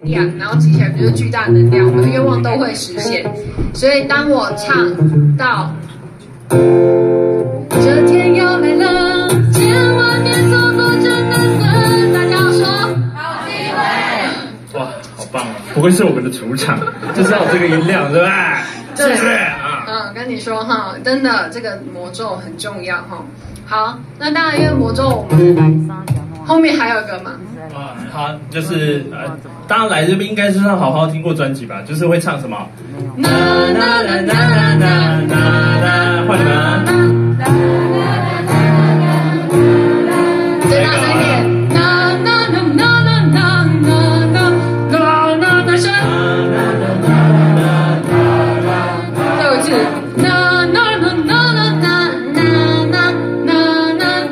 量，然后集起来就是巨大能量，我们的愿望都会实现。所以当我唱到这天要来了，千万别错过这难得，大家要说好机会。 哇，好棒啊！不愧是我们的主场，就是要有这个音量，对吧？是不是啊？ 跟你说哈，真的这个魔咒很重要哈。好，那当然因为魔咒我们后面还有一个嘛。 好，就是大家来这边应该是好好听过专辑吧，就是会唱什么？啦啦啦啦啦啦啦啦，换你们啊！ 再大声一点！啦啦啦啦啦啦啦啦啦，大声！再有一次！啦啦啦啦啦啦啦啦啦。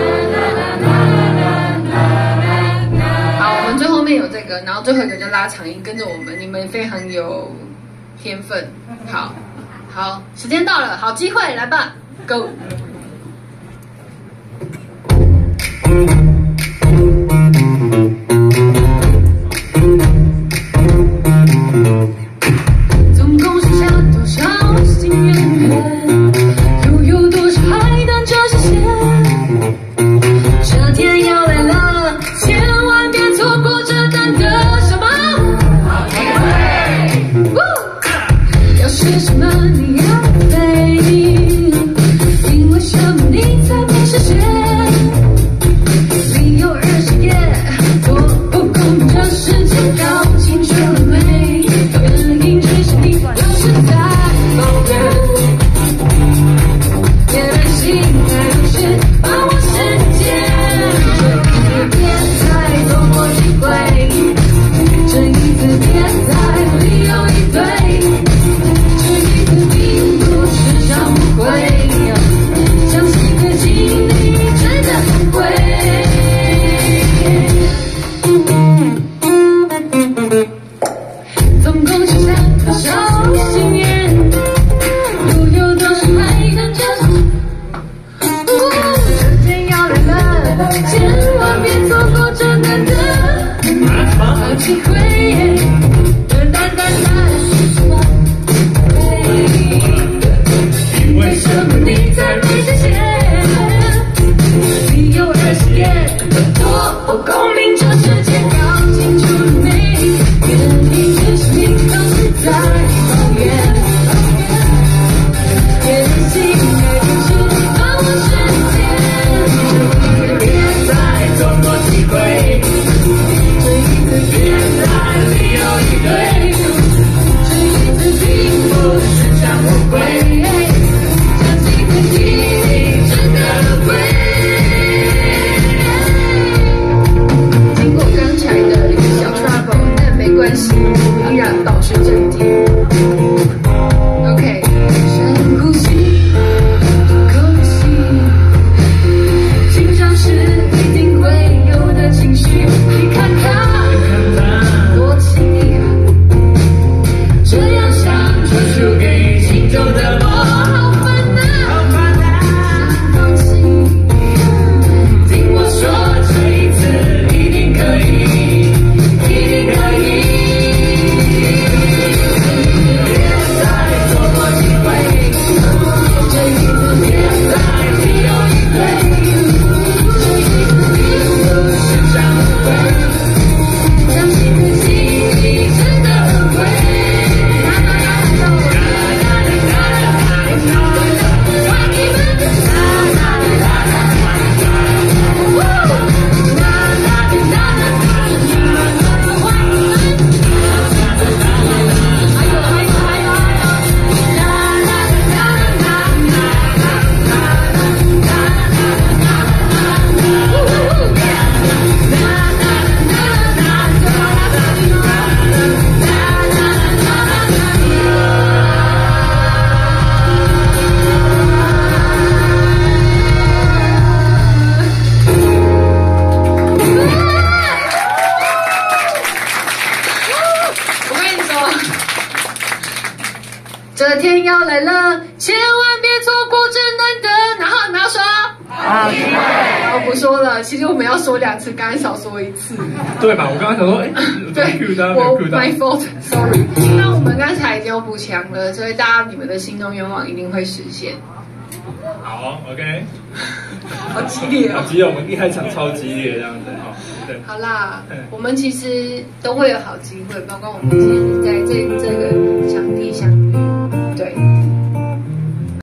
好，我们最后面有这个，然后最后一个就拉长音，跟着我们，你们非常有天分。好，好，时间到了，好机会，来吧 ，Go！总共剩下多少心愿？又有多少海等着实现？这天要来了，千万别错过这难得什么好机会！要是什么你要飞，因为什么你才没实现？理由20页，多不公平，这世界搞清楚了没？原因只是你又是在抱怨，别担心，还不是把握时间。这一次别再错过机会，这一次别再理由一堆，这一次并不是找不回，相信的经历真的很贵。总共剩下多少心愿？又有多少还等着？这天要来了，千万别错过这难得好机会。哒哒哒是什么？因为什么你才没实现？理由20页，多不公平，这世界搞清楚了没？原因只是你都是在抱怨，别任性，还不是把握时间。这一次别再错过机会，这一次别再理由一堆，这一次并不是找不回，相信自己真的很会。经过刚才的一个小 trouble， 但没关系，依然保持镇定。OK， 深呼吸，吐口气，紧张时一定会有的情绪，你看它多轻易，这样想就输给心中的我，好烦呐，想放弃，听我说，这一次一定可以，一定可以。别再错过机会，这一次别再理由一堆，这一次并不是找不回，相信自己真的很会。这天要来了，千万别错过这难得。然后说好好机会。我不说了，其实我们要说2次，刚才少说1次。 对吧？我刚刚想说， 对，我 my fault，sorry。那我们刚才已经有补强了，所以大家你们的心中愿望一定会实现。 好 ，OK。 好激烈哦！ 好激烈，我们一开场超激烈这样子哈。对， 好啦，我们其实都会有好机会，包括我们今天在这个场地相遇，对。